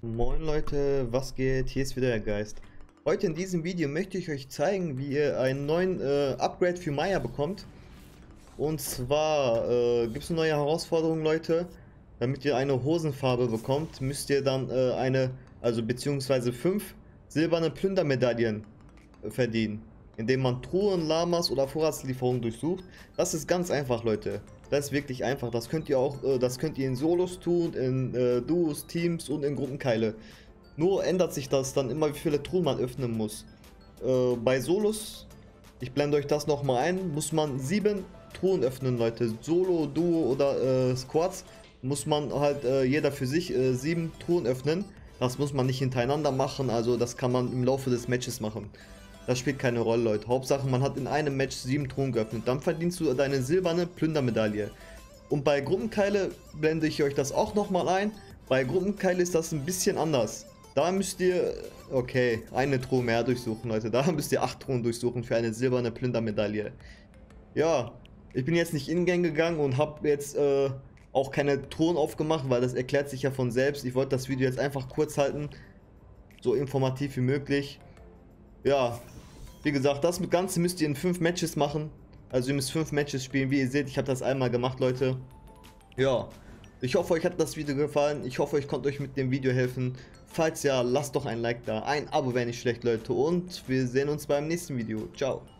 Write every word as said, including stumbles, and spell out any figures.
Moin Leute, was geht? Hier ist wieder der Geist. Heute in diesem Video möchte ich euch zeigen, wie ihr einen neuen äh, Upgrade für Maya bekommt. Und zwar äh, gibt es eine neue Herausforderung, Leute. Damit ihr eine Hosenfarbe bekommt, müsst ihr dann äh, eine, also beziehungsweise fünf silberne Plündermedaillen äh, verdienen. Indem man Truhen, Lamas oder Vorratslieferungen durchsucht. Das ist ganz einfach, Leute. Das ist wirklich einfach. Das könnt ihr auch, äh, das könnt ihr in Solos tun, in äh, Duos, Teams und in Gruppenkeile. Nur ändert sich das dann immer, wie viele Truhen man öffnen muss. Äh, bei Solos, ich blende euch das nochmal ein, muss man sieben Truhen öffnen, Leute. Solo, Duo oder äh, Squads muss man halt äh, jeder für sich äh, sieben Truhen öffnen. Das muss man nicht hintereinander machen, also das kann man im Laufe des Matches machen. Das spielt keine Rolle, Leute. Hauptsache, man hat in einem Match sieben Truhen geöffnet. Dann verdienst du deine silberne Plündermedaille. Und bei Gruppenkeile blende ich euch das auch nochmal ein. Bei Gruppenkeile ist das ein bisschen anders. Da müsst ihr, okay, eine Truhe mehr durchsuchen, Leute. Da müsst ihr acht Truhen durchsuchen für eine silberne Plündermedaille. Ja, ich bin jetzt nicht in-game gegangen und habe jetzt äh, auch keine Truhen aufgemacht, weil das erklärt sich ja von selbst. Ich wollte das Video jetzt einfach kurz halten, so informativ wie möglich. Ja, wie gesagt, das Ganze müsst ihr in fünf Matches machen. Also ihr müsst fünf Matches spielen. Wie ihr seht, ich habe das einmal gemacht, Leute. Ja, ich hoffe, euch hat das Video gefallen. Ich hoffe, ich konnte euch mit dem Video helfen. Falls ja, lasst doch ein Like da. Ein Abo wäre nicht schlecht, Leute. Und wir sehen uns beim nächsten Video. Ciao.